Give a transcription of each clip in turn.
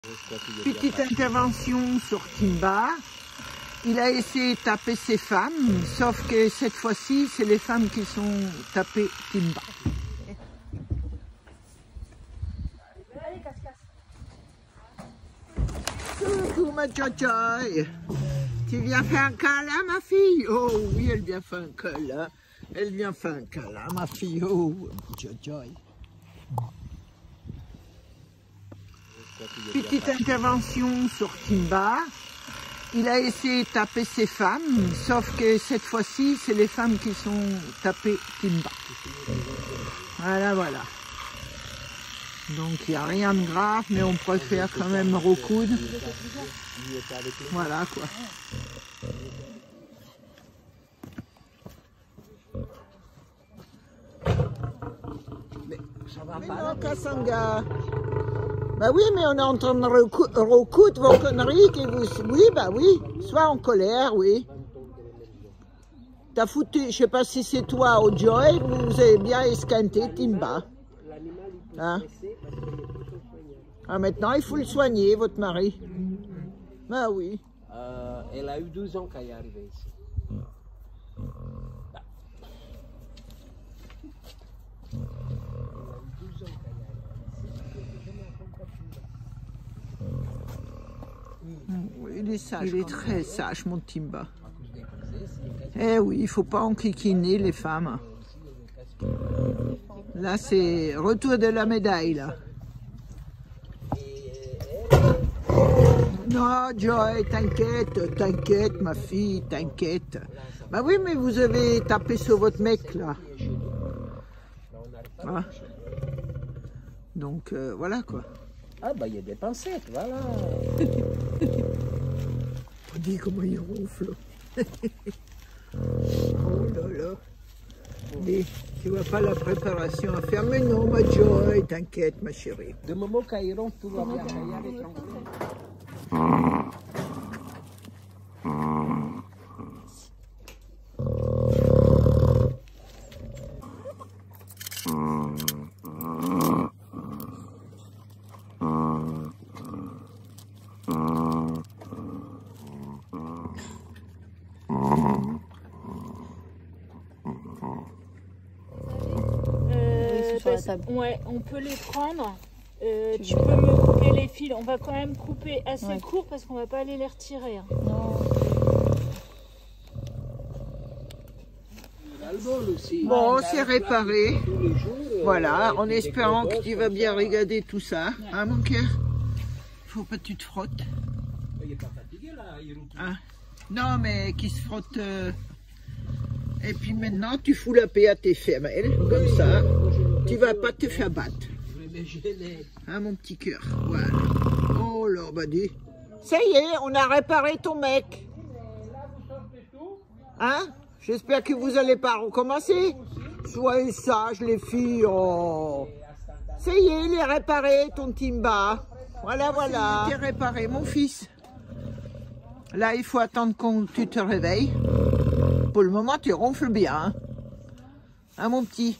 Petite intervention sur Timba. Il a essayé de taper ses femmes, sauf que cette fois-ci, c'est les femmes qui sont tapées Timba. Coucou ma tcha-tchaï. Tu viens faire un câlin, ma fille? Oh oui, elle vient faire un câlin. Elle vient faire un câlin, ma fille. Oh, tcha-tchaï. Petite intervention sur Timba. Il a essayé de taper ses femmes, sauf que cette fois-ci, c'est les femmes qui sont tapées Timba. Voilà, voilà. Donc il n'y a rien de grave, mais on préfère quand même recoudre. Voilà quoi. Mais non, Kassanga. Bah oui, mais on est en train de recoudre vos conneries qui vous... Oui, bah oui, sois en colère, oui. T'as foutu, je sais pas si c'est toi ou Joy, vous avez bien esquinté Timba. Hein? Ah, maintenant, il faut le soigner, votre mari. Bah oui. Elle a eu 12 ans quand elle est arrivée ici. Il est sage, il est très sage, mon Timba. Eh oui, il ne faut pas enquiquiner les femmes. Là, c'est retour de la médaille, là. Non, Joy, t'inquiète, t'inquiète, ma fille, t'inquiète. Bah oui, mais vous avez tapé sur votre mec, là. Ah. Donc, voilà, quoi. Ah, bah, il y a des pincettes, voilà. On dit comment il ronfle. Oh là là. Mais tu vois pas la préparation à faire. Mais non, ma Joy, t'inquiète, ma chérie. De moment quand il ronfle, tout va bien. Il y a tranquille. Ouais, on peut les prendre. Tu peux me couper les fils. On va quand même couper assez court parce qu'on va pas aller les retirer. Hein. Bon, c'est réparé. Voilà, en espérant que tu vas bien regarder tout ça. Hein, mon cœur? Faut pas que tu te frottes. Il est pas fatigué là. Hein? Non, mais qui se frotte. Et puis maintenant, tu fous la paix à tes femelles, comme ça. Tu vas pas te faire battre. Hein, mon petit cœur? Voilà. Oh là, bah dis. Ça y est, on a réparé ton mec. Hein? J'espère que vous allez pas recommencer. Soyez sages, les filles. Oh. Ça y est, il est réparé, ton Timba. Voilà, voilà. Il est réparé, mon fils. Là, il faut attendre que tu te réveilles. Pour le moment, tu ronfles bien. Hein, hein mon petit?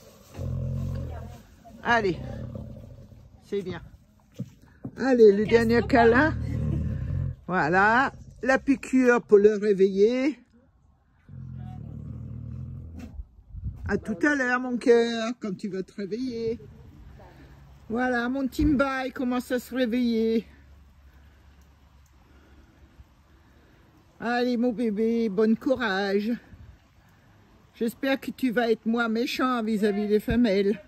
Allez. C'est bien. Allez, le dernier câlin. Voilà. La piqûre pour le réveiller. À tout à l'heure, mon cœur, quand tu vas te réveiller. Voilà, mon Timba, il commence à se réveiller. Allez, mon bébé, bon courage. J'espère que tu vas être moins méchant vis-à-vis des femelles.